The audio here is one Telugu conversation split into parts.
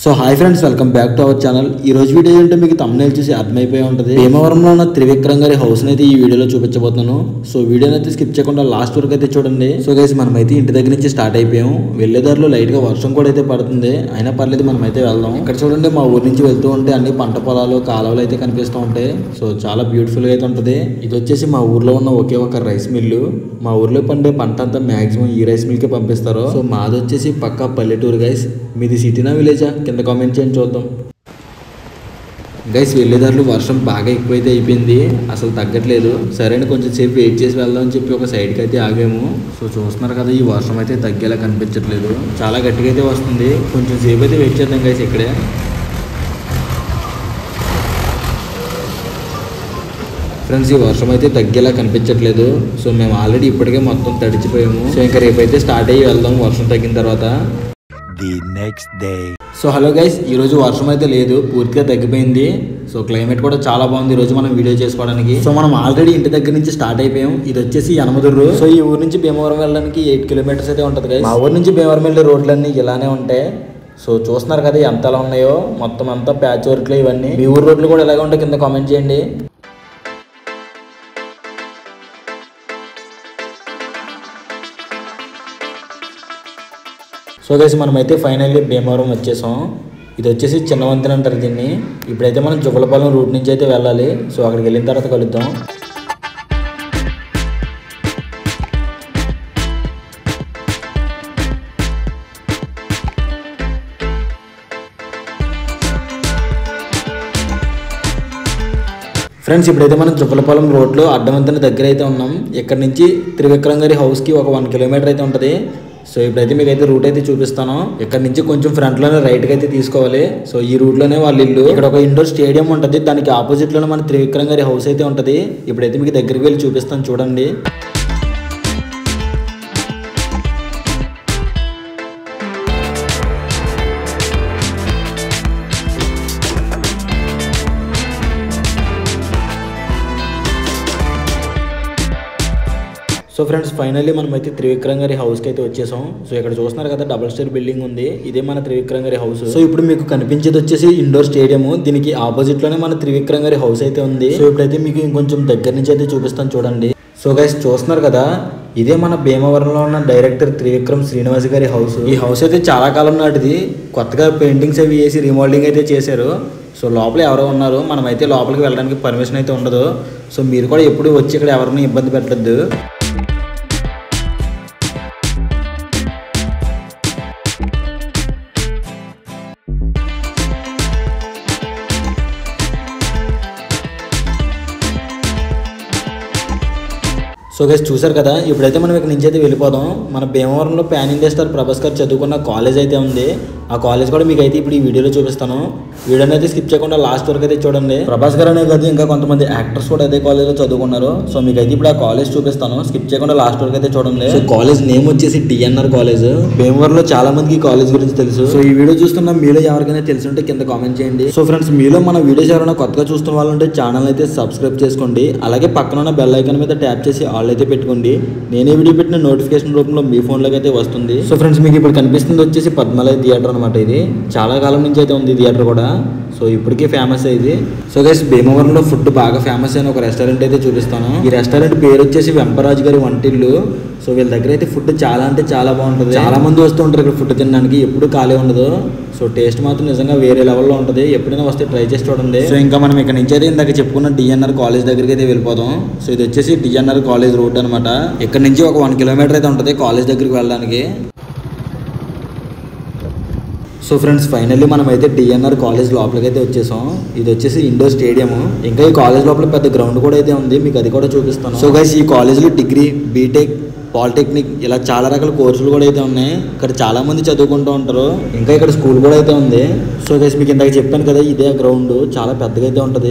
So hi friends, welcome back to our channel. ఈ రోజు వీడియో ఏంటో మీకు thumbnail చూసి అర్థమైపోయి ఉంటుంది. భీమవరంలో ఉన్న త్రివిక్రమ్ గారి హౌస్ అయితే ఈ వీడియోలో చూపించబోతున్నాను. సో వీడియోని అయితే స్కిప్ చేయకుండా లాస్ట్ వరకు అయితే చూడండి. సో గైస్, మనమైతే ఇంటి దగ్గర నుంచి స్టార్ట్ అయిపోయాం. వెళ్ళేదారిలో లైట్ గా వర్షం కూడా అయితే పడుతుంది, అయినా పర్లేదు మనమైతే వెళ్దాం. ఇక్కడ చూడండి, మా ఊరి నుంచి వెళ్తూ ఉంటే అన్ని పంట పొలాలు కాలువలు అయితే కనిపిస్తూ ఉంటాయి. సో చాలా బ్యూటిఫుల్ గా అయితే ఉంటుంది. ఇది వచ్చేసి మా ఊర్లో ఉన్న ఒకే ఒక రైస్ మిల్లు. మా ఊర్లో పండే పంట అంతా మాక్సిమం ఈ రైస్ మిల్ కి పంపిస్తారు. సో మాది వచ్చేసి పక్కా పల్లెటూరు గైస్. మీది సిటీనా విలేజా కింద కామెంట్ చేయండి చూద్దాం. గైస్, వెళ్ళేదారులు వర్షం బాగా ఎక్కువైతే అయిపోయింది, అసలు తగ్గట్లేదు. సరే అని కొంచెం సేపు వెయిట్ చేసి వెళ్దాం అని చెప్పి ఒక సైడ్కి అయితే ఆగాము. సో చూస్తున్నారు కదా, ఈ వర్షం అయితే తగ్గేలా కనిపించట్లేదు, చాలా గట్టిగా అయితే వస్తుంది. కొంచెం సేపు అయితే వెయిట్ చేద్దాం గైస్ ఇక్కడే. ఫ్రెండ్స్, ఈ వర్షం అయితే తగ్గేలా కనిపించట్లేదు. సో మేము ఆల్రెడీ ఇప్పటికే మొత్తం తడిచిపోయాము. సో ఇంకా రేపైతే స్టార్ట్ అయ్యి వెళ్దాం వర్షం తగ్గిన తర్వాత. సో హలో గైస్, ఈరోజు వర్షం అయితే లేదు, పూర్తిగా తగ్గిపోయింది. సో క్లైమేట్ కూడా చాలా బాగుంది ఈరోజు మనం వీడియో చేసుకోవడానికి. సో మనం ఆల్రెడీ ఇంటి దగ్గర నుంచి స్టార్ట్ అయిపోయాం. ఇది వచ్చేసి యనమదుర్రు. సో ఈ ఊరు నుంచి భీమవరం వెళ్ళడానికి 8 కిలోమీటర్స్ అయితే ఉంటుంది గైస్. మా ఊరు నుంచి భీమవరం వెళ్ళే రోడ్లన్నీ ఇలానే ఉంటాయి. సో చూస్తున్నారు కదా ఎంతలా ఉన్నాయో, మొత్తం అంతా ప్యాచ్ వర్క్లు ఇవన్నీ. మీ ఊరు రోడ్లు కూడా ఎలాగ ఉంటాయి కింద కామెంట్ చేయండి. సో గైస్, మనమైతే ఫైనల్లీ భీమవరం వచ్చేసాం. ఇది వచ్చేసి చిన్న వంతెన అంటారు దీన్ని. ఇప్పుడైతే మనం జువ్వలపాలెం రూట్ నుంచి అయితే వెళ్ళాలి. సో అక్కడికి వెళ్ళిన తర్వాత కలుద్దాం. ఫ్రెండ్స్, ఇప్పుడైతే మనం జువ్వలపాలెం రోడ్లో అడ్డవంతెన దగ్గర అయితే ఉన్నాం. ఇక్కడ నుంచి త్రివిక్రమ్ గారి హౌస్కి ఒక 1 కిలోమీటర్ అయితే ఉంటుంది. సో ఇప్పుడైతే మీకు అయితే రూట్ అయితే చూపిస్తాను. ఇక్కడ నుంచి కొంచెం ఫ్రంట్ లోనే రైట్ గా అయితే తీసుకోవాలి. సో ఈ రూట్ లోనే వాళ్ళ ఇల్లు. ఇక్కడ ఒక ఇండోర్ స్టేడియం ఉంటుంది, దానికి ఆపోజిట్ లోనే మన త్రివిక్రమ్ గారి హౌస్ అయితే ఉంటుంది. ఇప్పుడైతే మీకు దగ్గరికి వెళ్ళి చూపిస్తాను చూడండి. సో ఫ్రెండ్స్, ఫైనల్లీ మనం అయితే త్రివిక్రమ్ గారి హౌస్కి అయితే వచ్చేసాం. సో ఇక్కడ చూస్తున్నారు కదా, డబుల్ స్టోరీ బిల్డింగ్ ఉంది, ఇదే మన త్రివిక్రమ్ గారి హౌస్. సో ఇప్పుడు మీకు కనిపించేది వచ్చేసి ఇండోర్ స్టేడియం, దీనికి ఆపోజిట్ లోనే మన త్రివిక్రమ్ గారి హౌస్ అయితే ఉంది. సో ఇప్పుడైతే మీకు ఇంకొంచెం దగ్గర నుంచి అయితే చూపిస్తాను చూడండి. సో గైస్, చూస్తున్నారు కదా, ఇదే మన భీమవరంలో ఉన్న డైరెక్టర్ త్రివిక్రమ్ శ్రీనివాస్ గారి హౌస్. ఈ హౌస్ అయితే చాలా కాలం నాటిది, కొత్తగా పెయింటింగ్స్ అవి వేసి రీమోడలింగ్ అయితే చేశారు. సో లోపల ఎవరో ఉన్నారు, మనమైతే లోపలికి వెళ్ళడానికి పర్మిషన్ అయితే ఉండదు. సో మీరు కూడా ఎప్పుడు వచ్చి ఇక్కడ ఎవరిని ఇబ్బంది పెట్టద్దు. సో గైస్, చూసారు కదా, ఇప్పుడైతే మనం ఇక్కడ నుంచి అయితే వెళ్ళిపోదాం. మన భీమవరంలో పాన్ ఇండియా స్టార్ ప్రభాస్ గారు చదువుకున్న కాలేజ్ అయితే ఉంది. ఆ కాలేజ్ కూడా మీకు అయితే ఇప్పుడు ఈ వీడియోలో చూపిస్తాను. వీడియోని అయితే స్కిప్ చేయకుండా లాస్ట్ వరకు అయితే చూడండి. ప్రభాస్ గారు అనే కాదు, ఇంకా కొంతమంది యాక్టర్స్ కూడా అదే కాలేజ్లో చదువుకున్నారు. సో మీకు అయితే ఇప్పుడు ఆ కాలేజ్ చూపిస్తాను, స్కిప్ చేయకుండా లాస్ట్ వరకు అయితే చూడండి. సో కాలేజ్ నేమ్ వచ్చేసి డిఎన్ఆర్ కాలేజ్. భీమవరంలో చాలా మందికి కాలేజ్ గురించి తెలుసు. సో ఈ వీడియో చూస్తున్న మీలో ఎవరికైనా తెలుసుంటే కింద కామెంట్ చేయండి. సో ఫ్రెండ్స్, మీలో మన వీడియోస్ ఎవరైనా కొత్తగా చూస్తున్న వాళ్ళు ఉంటే ఛానల్ అయితే సబ్స్క్రైబ్ చేసుకోండి. అలాగే పక్కన ఉన్న బెల్ ఐకాన్ మీద ట్యాప్ చేసి ఆల్ అయితే పెట్టుకోండి. నేనే వీడియో పెట్టిన నోటిఫికేషన్ రూపంలో మీ ఫోన్లోకి అయితే వస్తుంది. సో ఫ్రెండ్స్, మీకు ఇప్పుడు కనిపిస్తుంది వచ్చేసి పద్మాలయ థియేటర్ అనమాట. ఇది చాలా కాలం నుంచి అయితే ఉంది థియేటర్ కూడా. సో ఇప్పటికే ఫేమస్ అయింది. సో గైస్, భీమవరంలో ఫుడ్ బాగా ఫేమస్ అయిన ఒక రెస్టారెంట్ అయితే చూపిస్తాను. ఈ రెస్టారెంట్ పేరు వచ్చేసి వెంపరాజు గారి వంటిల్లు. సో వీళ్ళ దగ్గర అయితే ఫుడ్ చాలా అంటే చాలా బాగుంటుంది. చాలా మంది వస్తూ ఉంటారు ఇక్కడ ఫుడ్ తినడానికి, ఎప్పుడు ఖాళీ ఉండదు. సో టేస్ట్ మాత్రం నిజంగా వేరే లెవెల్లో ఉంటుంది. ఎప్పుడైనా వస్తే ట్రై చేసి చూడండి. సో ఇంకా మనం ఇక్కడ నుంచి అయితే ఇందాక చెప్పుకున్న డిఎన్ఆర్ కాలేజ్ దగ్గరికి అయితే వెళ్ళిపోదాం. సో ఇది వచ్చేసి డిఎన్ఆర్ కాలేజ్ రోడ్ అనమాట. ఇక్కడ నుంచి ఒక 1 కిలోమీటర్ అయితే ఉంటుంది కాలేజ్ దగ్గరికి వెళ్ళడానికి. సో ఫ్రెండ్స్, ఫైనల్లీ మనం అయితే డిఎన్ఆర్ కాలేజ్ లోపలికి అయితే వచ్చేసాం. ఇది వచ్చేసి ఇండోర్ స్టేడియం. ఇంకా ఈ కాలేజ్ లోపల పెద్ద గ్రౌండ్ కూడా అయితే ఉంది, మీకు అది కూడా చూపిస్తాను. సో గైస్, ఈ కాలేజ్లో డిగ్రీ, బీటెక్, పాలిటెక్నిక్ ఇలా చాలా రకాల కోర్సులు కూడా అయితే ఉన్నాయి. ఇక్కడ చాలా మంది చదువుకుంటూ ఉంటారు. ఇంకా ఇక్కడ స్కూల్ కూడా అయితే ఉంది. సో గైస్, మీకు ఇందాక చెప్పాను కదా, ఇదే గ్రౌండ్ చాలా పెద్దగా అయితే ఉంటుంది.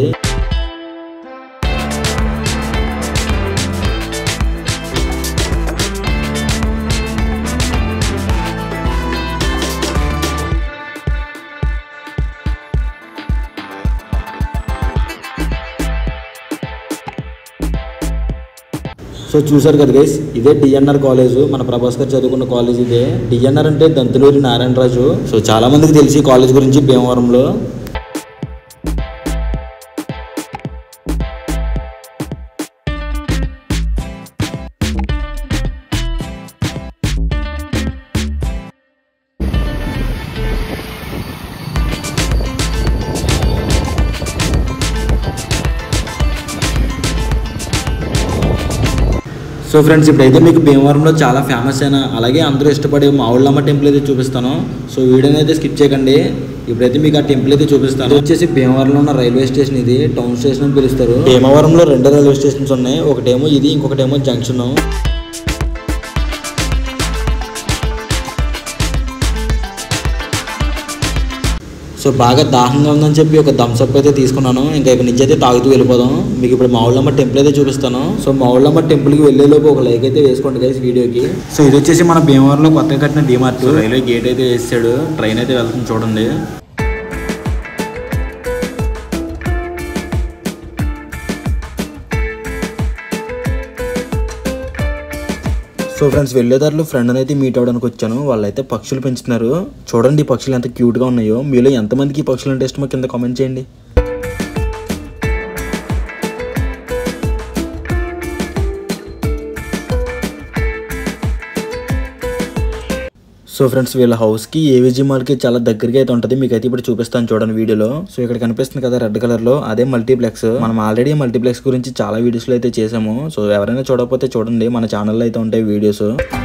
సో చూసారు కదా గైస్, ఇదే డిఎన్ఆర్ కాలేజ్, మన ప్రభాస్ గారు చదువుకున్న కాలేజ్ ఇదే. డిఎన్ఆర్ అంటే దంతులూరి నారాయణరాజు. సో చాలా మందికి తెలిసి కాలేజ్ గురించి భీమవరంలో. సో ఫ్రెండ్స్, ఇప్పుడైతే మీకు భీమవరంలో చాలా ఫేమస్ అయిన అలాగే అందరూ ఇష్టపడే మావుళ్ళమ్మ టెంపుల్ అయితే చూపిస్తాను. సో వీడియోని అయితే స్కిప్ చేయకండి. ఇప్పుడైతే మీకు ఆ టెంపుల్ అయితే చూపిస్తాను. ఇది వచ్చేసి భీమవరంలో ఉన్న రైల్వే స్టేషన్, ఇది టౌన్ స్టేషన్ అని పిలుస్తారు. భీమవరంలో 2 రైల్వే స్టేషన్స్ ఉన్నాయి, ఒకటేమో ఇది, ఇంకొకటేమో జంక్షన్. సో బాగా దాహంగా ఉందని చెప్పి ఒక థమ్స్అప్ అయితే తీసుకున్నాను. ఇంకా ఇక్కడ నుంచి అయితే తాగుతూ వెళ్ళిపోదాం. మీకు ఇప్పుడు మావుళ్ళమ్మ టెంపుల్ అయితే చూపిస్తాను. సో మావుళ్ళమ్మ టెంపుల్కి వెళ్ళేలోపు ఒక లైక్ అయితే వేసుకోండి గైస్ వీడియోకి. సో ఇది వచ్చేసి మన భీమవరంలో కొత్తగా కట్టిన డిమార్ట్. రైల్వే గేట్ అయితే వేసాడు, ట్రైన్ అయితే వెళ్తుంది చూడండి. సో ఫ్రెండ్స్, వెళ్ళేదారులు ఫ్రెండ్ అయితే మీట్ అవ్వడానికి వచ్చాను. వాళ్ళైతే పక్షులు పెంచుతున్నారు. చూడండి ఈ పక్షులు ఎంత క్యూట్గా ఉన్నాయో. మీలో ఎంతమందికి ఈ పక్షులు అంటే ఇష్టమో కింద కామెంట్ చేయండి. సో ఫ్రెండ్స్, వీళ్ళ హౌస్కి ఏవిజీ మాల్కి చాలా దగ్గరగా అయితే ఉంటుంది. మీకు అయితే ఇప్పుడు చూపిస్తాను చూడండి వీడియోలో. సో ఇక్కడ కనిపిస్తుంది కదా రెడ్ కలర్లో, అదే మల్టీప్లెక్స్. మనం ఆల్రెడీ మల్టీప్లెక్స్ గురించి చాలా వీడియోస్లో అయితే చేసాము. సో ఎవరైనా చూడకపోతే చూడండి, మన ఛానల్లో అయితే ఉంటాయి వీడియోస్.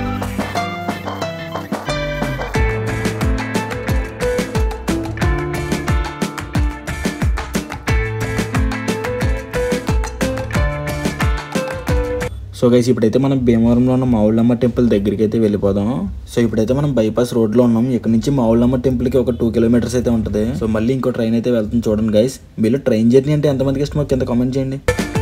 సో గైస్, ఇప్పుడైతే మనం భీమవరంలో ఉన్న మావుళ్ళమ్మ టెంపుల్ దగ్గరికి అయితే వెళ్ళిపోదాం. సో ఇప్పుడైతే మనం బైపాస్ రోడ్లో ఉన్నాం. ఇక్కడ నుంచి మావుళ్ళమ్మ టెంపుల్కి ఒక 2 కిలోమీటర్స్ అయితే ఉంటుంది. సో మళ్ళీ ఇంకో ట్రైన్ అయితే వెళ్తుంది చూడండి గైస్. మీలో ట్రైన్ జర్నీ అంటే ఎంతమందికి ఇష్టమో కింద కామెంట్ చేయండి.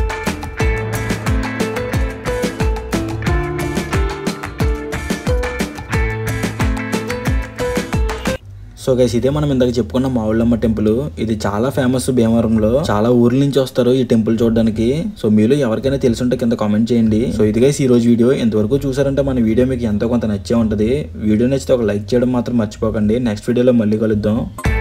సో గైస్, ఇదే మనం ఇందాక చెప్పుకున్న మావుళ్ళమ్మ టెంపుల్. ఇది చాలా ఫేమస్ భీమవరంలో. చాలా ఊర్ల నుంచి వస్తారు ఈ టెంపుల్ చూడడానికి. సో మీలో ఎవరికైనా తెలిసి ఉంటే కింద కామెంట్ చేయండి. సో ఇది గైస్ ఈ రోజు వీడియో. ఎంతవరకు చూసారంటే మన వీడియో మీకు ఎంతో కొంత నచ్చే ఉంటుంది. వీడియో నచ్చితే ఒక లైక్ చేయడం మాత్రం మర్చిపోకండి. నెక్స్ట్ వీడియోలో మళ్ళీ కలుద్దాం.